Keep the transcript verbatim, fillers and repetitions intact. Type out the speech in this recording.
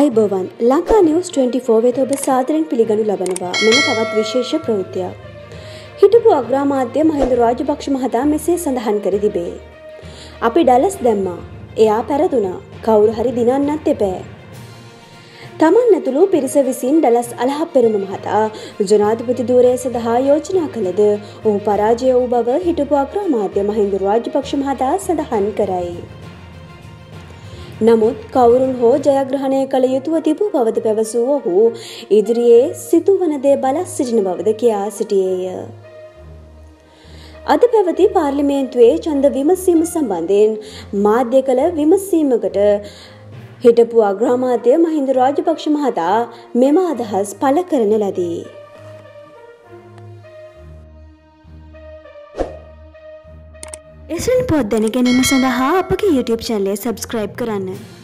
ආයුබෝවන් Lanka news twenty for වෙත ඔබ සාදරයෙන් පිළිගනු ලබනවා. මෙන්න තවත් විශේෂ ප්‍රවෘත්තියක්. හිටපු අග්‍රාමාත්‍ය මහින්ද රාජපක්ෂ මහතා මෙසේ සඳහන් කර තිබේ. අපි ඩලස් දැම්මා. එයා පැරදුනා. කවුරු හරි දිනන්නත් එපෑ. තමන් ඇතුළු පිරිස විසින් ඩලස් අලහප්පෙරණ මහතා ජනාධිපති ධූරය සඳහා යෝජනා කළද ඔහු පරාජය වූ බව හිටපු අග්‍රාමාත්‍ය මහින්ද රාජපක්ෂ මහතා සඳහන් කරයි. නමුත් කවුරුන් හෝ ජයග්‍රහණය කළ යුතුව තිබූ බවද පැවසූ ඔහු ඉදිරියේ සිදුවන දේ බලා සිටින බවද කියා සිටියේය. අද පැවති පාර්ලිමේන්තුවේ ඡන්ද විමසීම සම්බන්ධයෙන් මාධ්‍ය කළ විමසීමකට හිටපු අග්‍රාමාත්‍ය මහින්ද රාජපක්ෂ මහතා මෙම අදහස් පළ කරන ලදී. එසැනි පොත් දැන ගැනීම සඳහා අපගේ YouTube channel එක subscribe කරන්න.